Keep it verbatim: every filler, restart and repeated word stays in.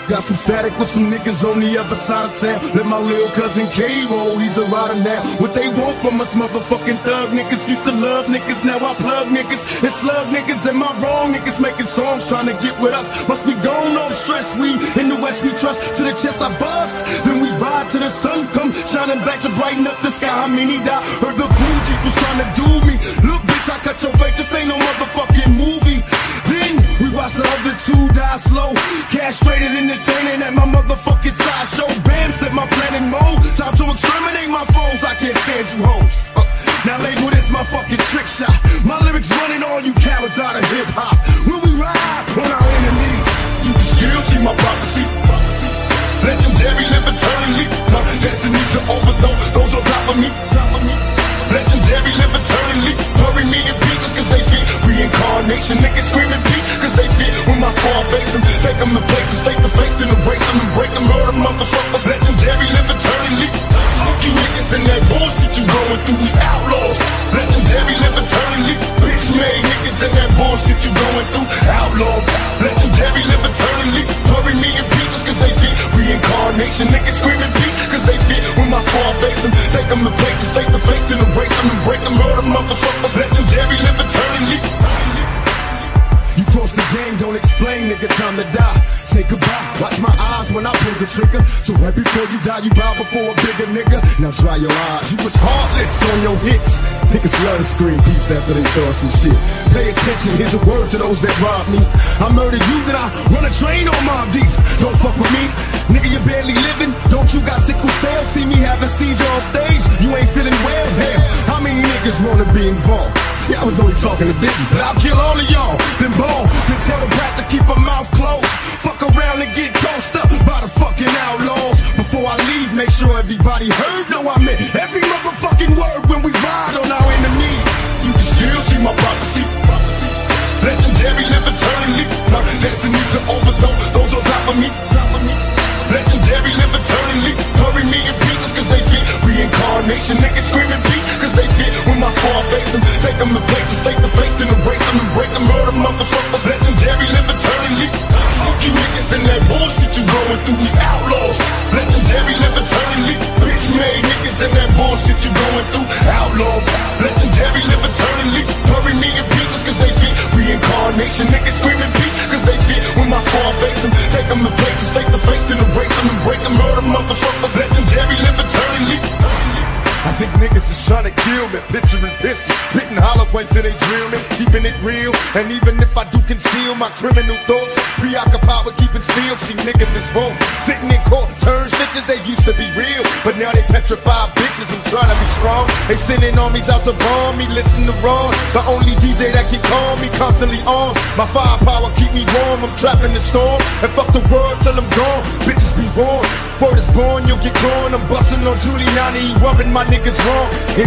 Got some static with some niggas on the other side of town. Let my little cousin K roll, he's a rider now. What they want from us motherfucking thug niggas. Used to love niggas, now I plug niggas and slug niggas. Am I wrong? Niggas making songs trying to get with us. Must be gone, all the stress. We in the West, we trust. To the chest I bust, then we ride till the sun come shining back to brighten up the sky. I mean he died, heard the Fuji was trying to do me. Look bitch, I cut your face, this ain't no motherfucking movie. Then we watch the other two die slow, castrated, entertaining at my motherfucking sideshow. Bam, set my plan in mode, time to exterminate my foes. I can't stand you hoes. Uh, now label this my fucking trick shot. My lyrics running all you cowards out of hip hop. When we ride on our enemies, you can still see my prophecy. Legendary, live eternally. Uh, destiny to overthrow those on top of me. Legendary, live eternally. Bury me in pieces cause they fear reincarnation. Niggas screaming peace cause they fear when my squad face them. Take them to places, take the face, then embrace them and break them. Murder motherfuckers. Legendary, live eternally. Fuck you niggas and that bullshit you going through. We outlaws. Legendary, live eternally. Bitch made niggas and that bullshit you going through. Outlaw. Legendary, live eternally. Bury me in pieces cause they fear reincarnation. Niggas screaming peace cause they fear when my squad face them. Take them to places, take the face, then embrace them and break them. Murder motherfuckers. Legendary, live eternally. You cross the game, don't explain, nigga, time to die. Say goodbye, watch my eyes when I pull the trigger. So right before you die, you bow before a bigger nigga. Now dry your eyes, you was heartless on your hits. Niggas love to scream peace after they start some shit. Pay attention, here's a word to those that rob me. I murder you, then I run a train on Mob Deep. Don't fuck with me, nigga, you barely living. Don't you got sickle cell? See me having seizure on stage, you ain't feeling well. Hell, how many niggas wanna be involved? See, I was only talking to Biggie, but I'll kill all of y'all. Then ball, then tell the brat to keep her mouth closed. Fuck around and get tossed up by the fucking outlaws. Before I leave, make sure everybody heard. No, I meant every motherfucking word when we ride on our enemies. You can still see my prophecy. Legendary, live eternally. My destiny to overthrow those on top of me. Legendary, live eternally. Bury me in pieces cause they fear reincarnation. Niggas screaming peace cause they fear when my squad face them. Take them to places, take the face, then embrace them and break them. Murder motherfuckers. Legendary, live eternally. Fuck you niggas and that bullshit you going through. We outlaws. Legendary, live eternally. Bitch made niggas and that bullshit you going through. Outlaw. Legendary, live eternally. Bury me in pieces cause they fear reincarnation. Niggas screaming peace cause they fear when my squad face them. Take them to places, take the face, then embrace them and break them. Murder motherfuckers. Legendary, live eternally. I think niggas is trying to kill me, picturing pistols, spitting hollow points till they drill me, keeping it real. And even if I do conceal my criminal thoughts, preoccupied with keeping still. See niggas is false, sitting in court, turn snitches. They used to be real, but now they petrified bitches. I'm trying to be strong. They sending armies out to bomb me. Listen to Ron, the only D J that can calm me, constantly on. My firepower keep me warm. I'm trapped in the storm, and fuck the world till I'm gone. Bitches be warned. Word is born, you'll get gone. I'm busting on Giuliani, rubbing my niggas wrong.